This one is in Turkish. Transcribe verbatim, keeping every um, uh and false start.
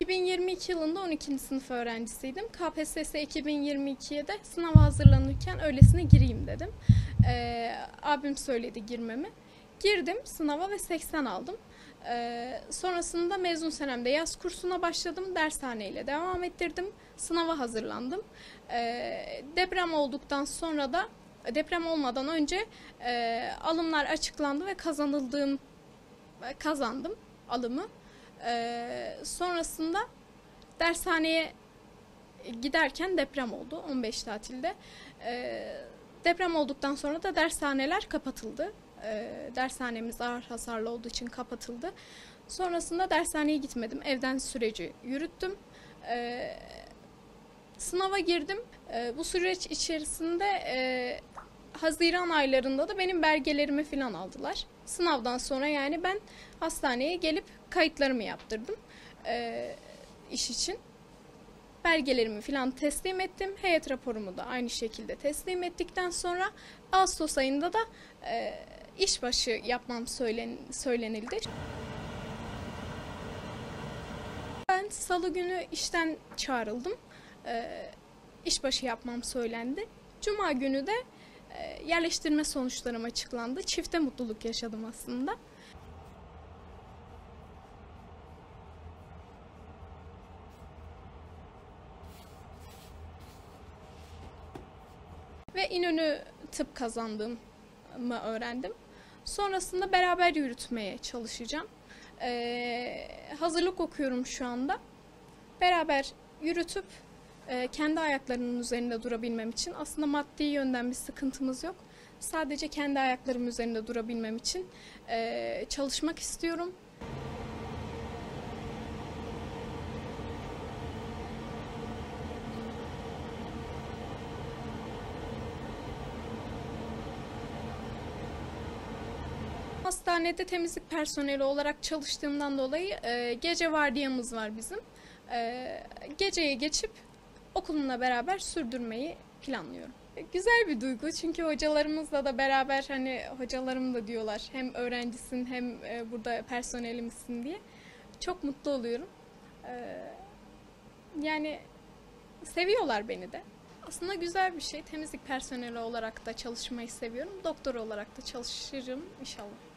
iki bin yirmi iki yılında on ikinci sınıf öğrencisiydim. K P S S iki bin yirmi ikiye de sınava hazırlanırken öylesine gireyim dedim. Ee, abim söyledi girmemi. Girdim sınava ve seksen aldım. Ee, sonrasında mezun senemde yaz kursuna başladım. Dershaneyle devam ettirdim. Sınava hazırlandım. Ee, deprem olduktan sonra da deprem olmadan önce e, alımlar açıklandı ve kazanıldığım kazandım alımı. Ee, sonrasında dershaneye giderken deprem oldu on beş tatilde. Ee, deprem olduktan sonra da dershaneler kapatıldı. Ee, dershanemiz ağır hasarlı olduğu için kapatıldı. Sonrasında dershaneye gitmedim. Evden süreci yürüttüm. Ee, sınava girdim. Ee, bu süreç içerisinde e, Haziran aylarında da benim belgelerimi falan aldılar. Sınavdan sonra yani ben hastaneye gelip kayıtlarımı yaptırdım e, iş için. Belgelerimi falan teslim ettim. Heyet raporumu da aynı şekilde teslim ettikten sonra Ağustos ayında da e, işbaşı yapmam söylen, söylenildi. Ben salı günü işten çağrıldım. E, işbaşı yapmam söylendi. Cuma günü de e, yerleştirme sonuçlarım açıklandı. Çifte mutluluk yaşadım aslında. Ve İnönü tıp kazandığımı öğrendim. Sonrasında beraber yürütmeye çalışacağım. Ee, hazırlık okuyorum şu anda. Beraber yürütüp e, kendi ayaklarının üzerinde durabilmem için, aslında maddi yönden bir sıkıntımız yok. Sadece kendi ayaklarım üzerinde durabilmem için e, çalışmak istiyorum. Hastanede temizlik personeli olarak çalıştığımdan dolayı e, gece vardiyamız var bizim. E, geceye geçip okulumla beraber sürdürmeyi planlıyorum. E, güzel bir duygu çünkü hocalarımızla da beraber, hani hocalarım da diyorlar hem öğrencisin hem e, burada personelimizsin diye. Çok mutlu oluyorum. E, yani seviyorlar beni de. Aslında güzel bir şey. Temizlik personeli olarak da çalışmayı seviyorum. Doktor olarak da çalışırım inşallah.